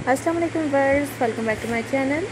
अस्सलाम वालेकुम वर्स, welcome back to my channel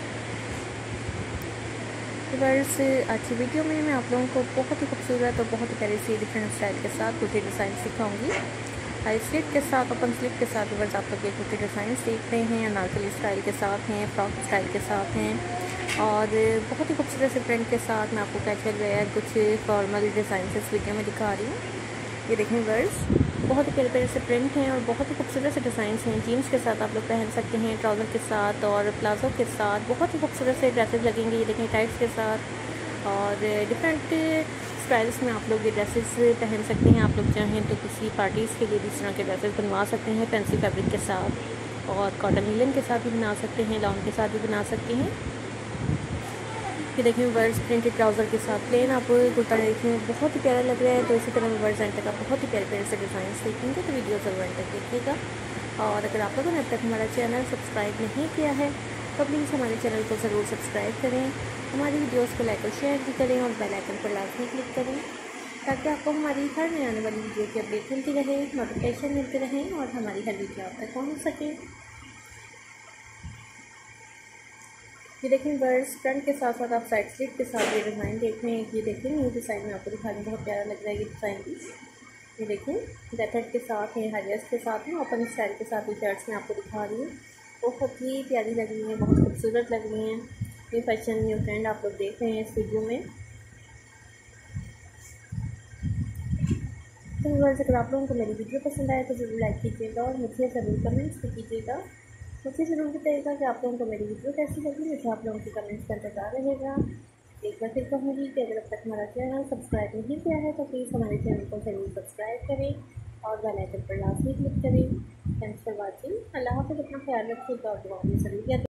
वर्स। आज की वीडियो में मैं आप लोगों को बहुत ही खूबसूरत और बहुत ही प्यारी सी डिफरेंट स्टाइल के साथ कुर्ती डिज़ाइन सिखाऊंगी। हाई स्लिट के साथ, ओपन स्लिट के साथ वर्स आप लोग ये कुर्ती डिज़ाइन सीख रहे हैं। अनारकली स्टाइल के साथ हैं, फ्रॉक स्टाइल के साथ हैं और बहुत ही खूबसूरत से प्रिंट के साथ मैं आपको कैजुअल वेयर कुछ फॉर्मल डिज़ाइन इस वीडियो में दिखा रही हूँ। ये देखें वर्स, बहुत ही प्यारे प्यारे से प्रिंट हैं और बहुत ही खूबसूरत से डिज़ाइन हैं। जीन्स के साथ आप लोग पहन सकते हैं, ट्राउज़र के साथ और प्लाजो के साथ बहुत ही खूबसूरत से ड्रेसेस लगेंगे। ये देखें टाइट्स के साथ और डिफरेंट स्टाइल्स में आप लोग ये ड्रेसेस पहन सकते हैं। आप लोग चाहें तो किसी पार्टीज़ के लिए भी इस तरह के ड्रेसेस बनवा सकते हैं फैंसी फैब्रिक के साथ और कॉटन लीलन के साथ भी बना सकते हैं, लॉन के साथ भी बना सकते हैं। ये देखें वर्स, प्रिंटेड ट्राउज़र के साथ प्लेन आप कुर्ता देखें, बहुत ही प्यारा लग रहा है। तो इसी तरह वर्स एंड तक आप बहुत ही प्यारे प्यारे से डिज़ाइन देखेंगे तो वीडियो ज़रूर एंड तक देखिएगा। और अगर आप लोगों ने अब तक हमारा चैनल सब्सक्राइब नहीं किया है तो प्लीज़ हमारे चैनल को ज़रूर सब्सक्राइब करें, हमारी वीडियोज़ को लाइक और शेयर भी करें और बेल आइकन पर लाजमी क्लिक करें ताकि आपको हमारी हर नई आने वाली वीडियो की अपडेट मिलती रहे, नोटिफिकेशन मिलते रहें और हमारी हर वीडियो आप तक पहुँच सके। ये देखें वर्स, फ्रंट के साथ साथ आप साइड स्लिट के साथ ये डिज़ाइन देख रहे हैं। ये देखें न्यू डिज़ाइन में आपको दिखाने बहुत प्यारा लग रहा है ये डिज़ाइन भी। ये देखें जैकेट के साथ है, हाईएस के साथ है, ओपन स्टाइल के साथ ये शर्ट्स में आपको दिखा रही हूँ। बहुत ही प्यारी लग रही हैं, बहुत खूबसूरत लग रही हैं। ये फैशन न्यू ट्रेंड आप लोग देख रहे हैं इस वीडियो में। तो वर्स, अगर आप लोगों को मेरी वीडियो पसंद आए तो ज़रूर लाइक कीजिएगा और मुझे ज़रूर कमेंट्स भी कीजिएगा। मुझे ज़रूर बताइएगा कि आप लोगों को मेरी वीडियो कैसी लगी। मुझे आप लोगों के कमेंट्स का इंतज़ार रहेगा। एक बार फिर कहूँगी कि अगर अब तक हमारा चैनल सब्सक्राइब नहीं किया है तो प्लीज़ हमारे चैनल को ज़रूर सब्सक्राइब करें और बेल आइकन पर लाजमी क्लिक करें। Thanks for watching. अल्लाह हाफ़िज़, अपना ख्याल रखिएगा और दुआ में ज़रूर याद